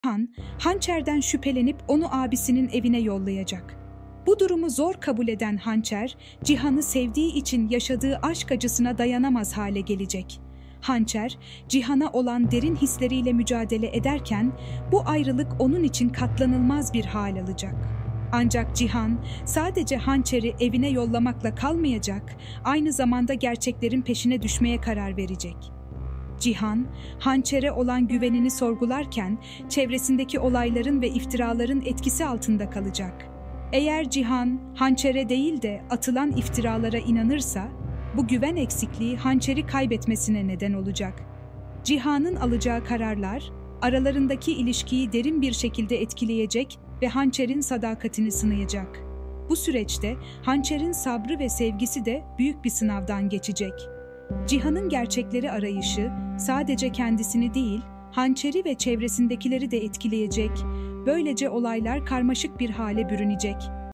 Han, Hançer'den şüphelenip onu abisinin evine yollayacak. Bu durumu zor kabul eden Hançer, Cihan'ı sevdiği için yaşadığı aşk acısına dayanamaz hale gelecek. Hançer, Cihan'a olan derin hisleriyle mücadele ederken bu ayrılık onun için katlanılmaz bir hal alacak. Ancak Cihan sadece Hançer'i evine yollamakla kalmayacak, aynı zamanda gerçeklerin peşine düşmeye karar verecek. Cihan, Hançer'e olan güvenini sorgularken çevresindeki olayların ve iftiraların etkisi altında kalacak. Eğer Cihan, Hançer'e değil de atılan iftiralara inanırsa, bu güven eksikliği Hançer'i kaybetmesine neden olacak. Cihan'ın alacağı kararlar, aralarındaki ilişkiyi derin bir şekilde etkileyecek ve Hançer'in sadakatini sınayacak. Bu süreçte Hançer'in sabrı ve sevgisi de büyük bir sınavdan geçecek. Cihan'ın gerçekleri arayışı sadece kendisini değil, Hançer'i ve çevresindekileri de etkileyecek, böylece olaylar karmaşık bir hale bürünecek.